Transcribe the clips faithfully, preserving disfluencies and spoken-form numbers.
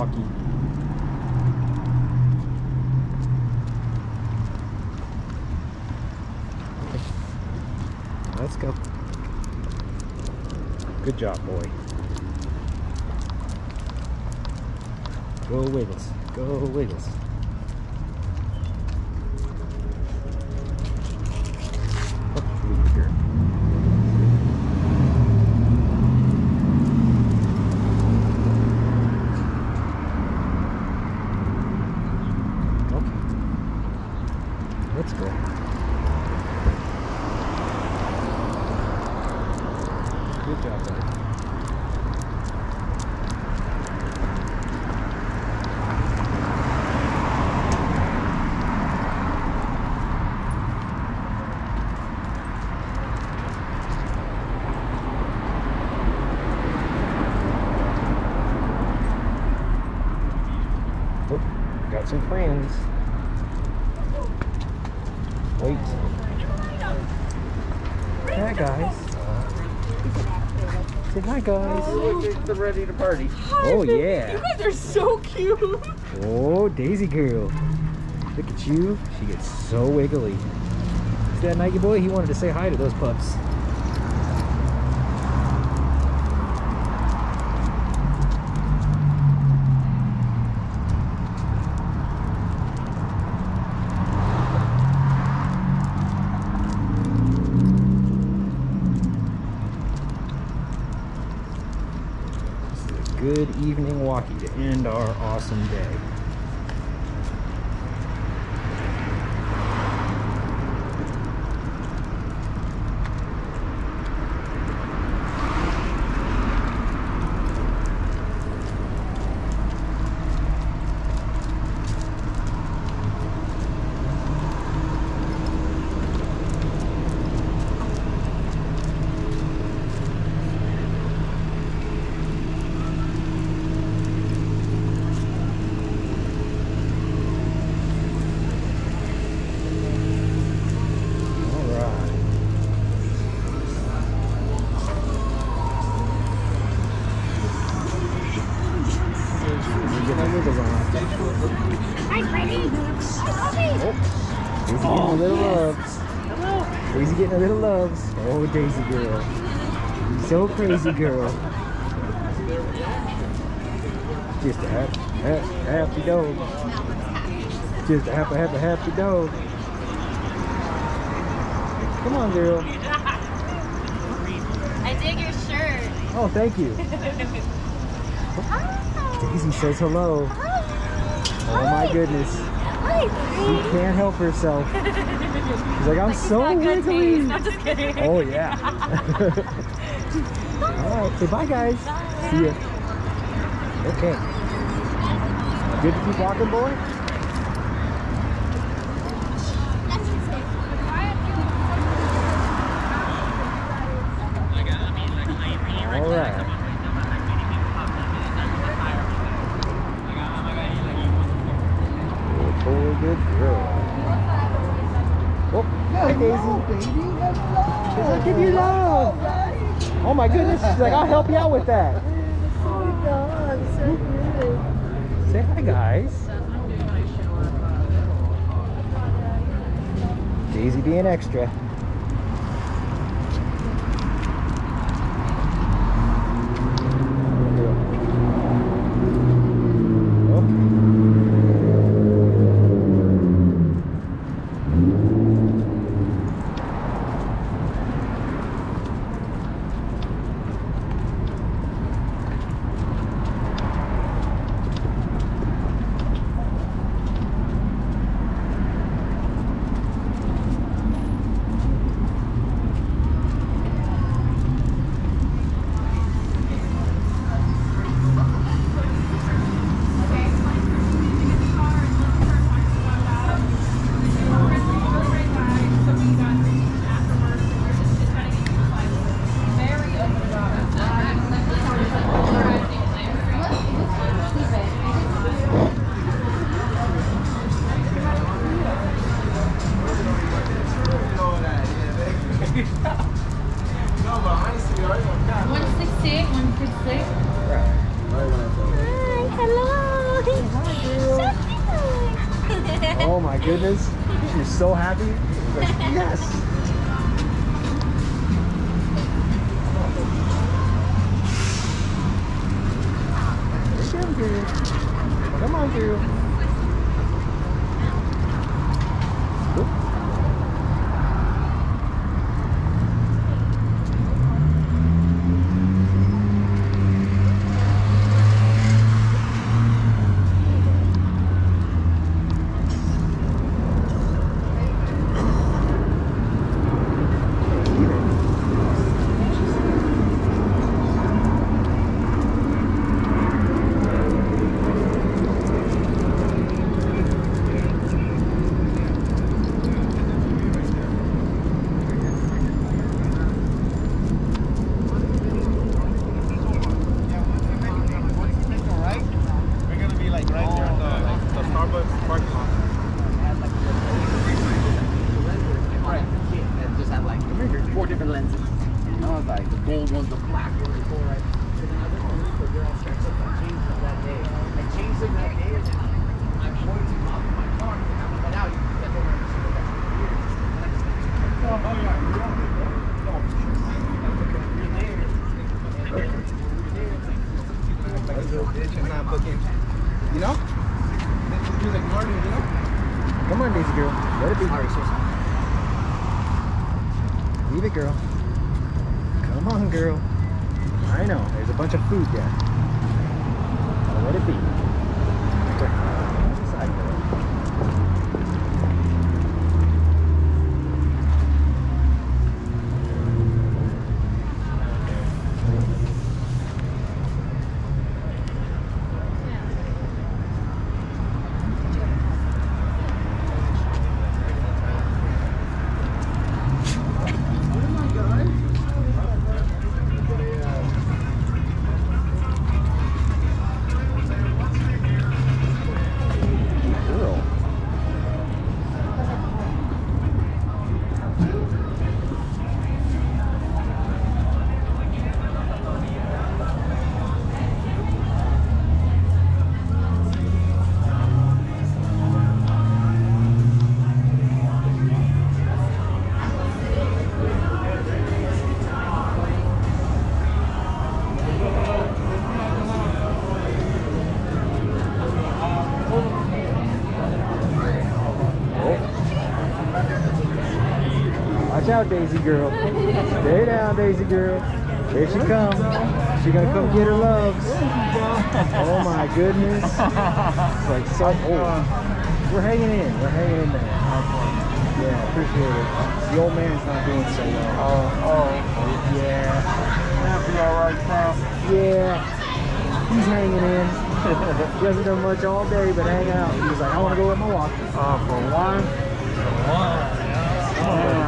walkie. Okay. Let's go. Good job, boy. Go Wiggles. Go Wiggles. Oh, leave it here. Okay. Let's go. Good job, buddy. Oh, got some friends. Wait. Hi, guys. Say hi, guys. They're ready to party. Hi, Oh, baby. yeah. You guys are so cute. Oh, Daisy girl. Look at you. She gets so wiggly. See that Nike boy? He wanted to say hi to those pups. Good evening walkie to end our awesome day. Hi, Freddie. Hi, Oh, Daisy getting a little loves. Hello. Daisy getting a little loves. Oh, Daisy girl. So crazy girl. Just a happy, happy, happy dog. Just a happy, happy, happy dog. Come on, girl. I dig your shirt. Oh, thank you. Daisy says hello. Oh my goodness. Hi, She can't help herself. She's like, I'm Like, so not good wiggly. taste. I'm just kidding. Oh yeah. Alright, say bye guys. Bye. See ya. Okay. Good to keep walking, boy? Alright. Good boy, good girl. Oh, hi Daisy. Baby, that's love. She's like, give you love. Oh my goodness. She's like, I'll help you out with that. Oh, God, so good. Say hi, guys. Daisy being extra. goodness. She was so happy. Like, yes. There you go, girl. Come on, girl. Oop. You know? Do the garden, you know? Come on, Daisy girl. Let it be. Leave it, girl. Come on, girl. I know. There's a bunch of food there. Gotta let it be. Quick. Side girl. Watch out, Daisy girl. Stay down, Daisy girl. Here she comes. She gonna come get her loves. Oh my goodness. It's like so old. We're hanging in. We're hanging in there. Yeah, appreciate it. The old man's not doing so well. Oh, oh. Yeah. That'll be alright now. Yeah. He's hanging in. He hasn't done much all day, but hanging out. He was like, I want to go with my walk. Oh, for one? For one. Come on, buddy.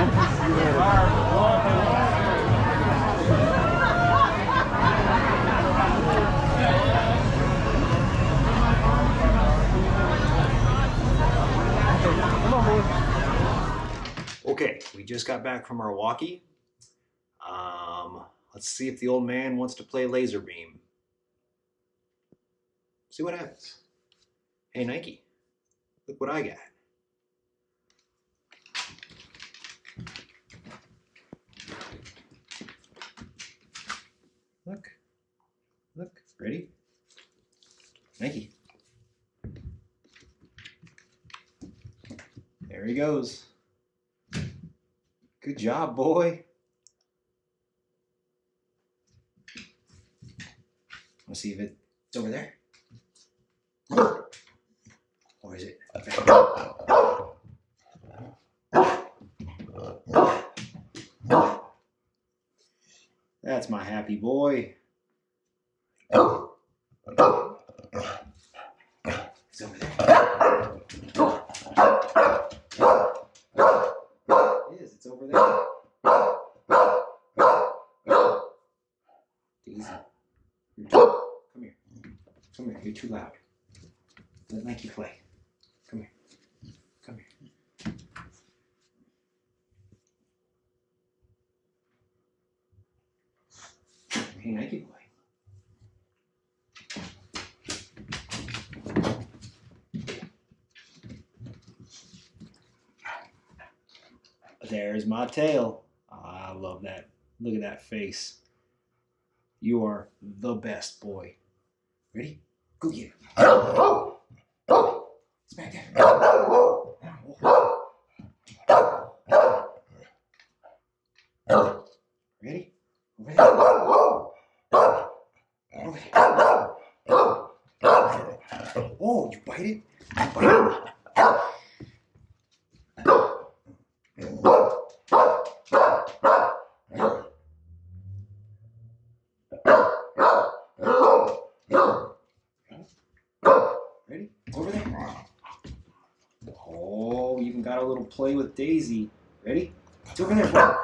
Come on, boy. Okay, we just got back from our walkie. Um, let's see if the old man wants to play laser beam. See what happens. Hey, Nike, look what I got. Look, look, ready? Nike. There he goes. Good job, boy. Let's see if it's over there. Or is it? That's my happy boy. It's over there. It is. It's over there. Daisy. Come here. Come here. You're too loud. Let Nike play. Come here. Come here. Hey, Nike boy. There's my tail. I love that. Look at that face. You are the best boy. Ready? Go get it. Smack that. Ready? Over there. Over there. Oh, you bite it? You bite it? Ready? Over there. Oh, you even got a little play with Daisy. Ready? It's over there, boy.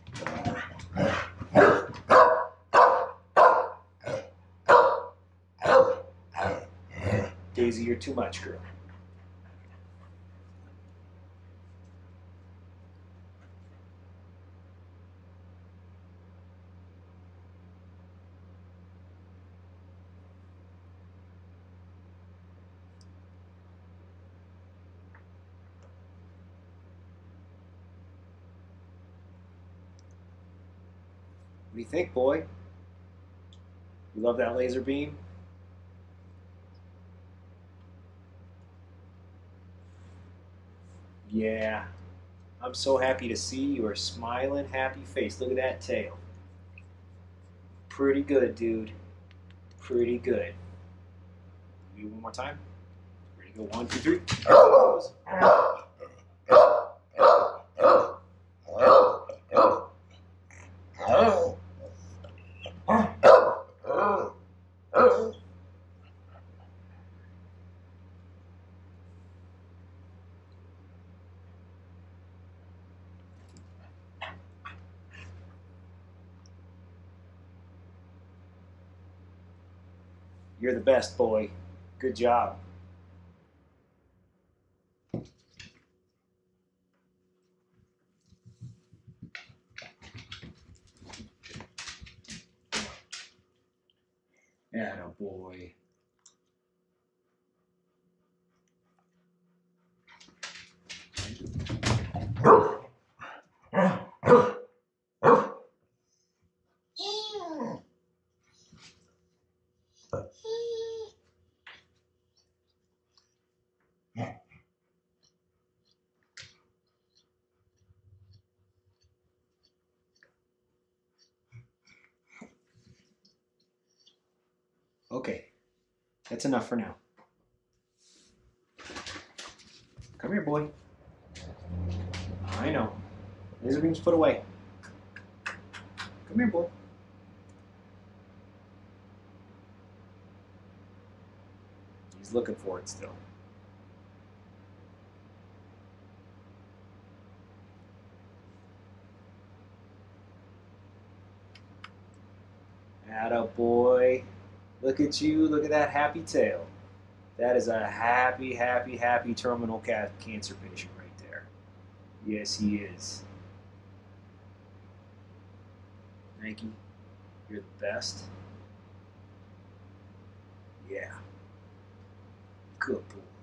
Daisy, you're too much, girl. What do you think, boy? You love that laser beam? Yeah. I'm so happy to see your smiling, happy face. Look at that tail. Pretty good, dude. Pretty good. Do it one more time. Ready to go? One, two, three. Pause. You're the best, boy. Good job. Atta boy. Okay, that's enough for now. Come here, boy. I know. Laser beam's put away. Come here, boy. He's looking for it still. Atta boy. Look at you. Look at that happy tail. That is a happy, happy, happy terminal ca cancer patient right there. Yes, he is. Nike, you're the best. Yeah. Good boy.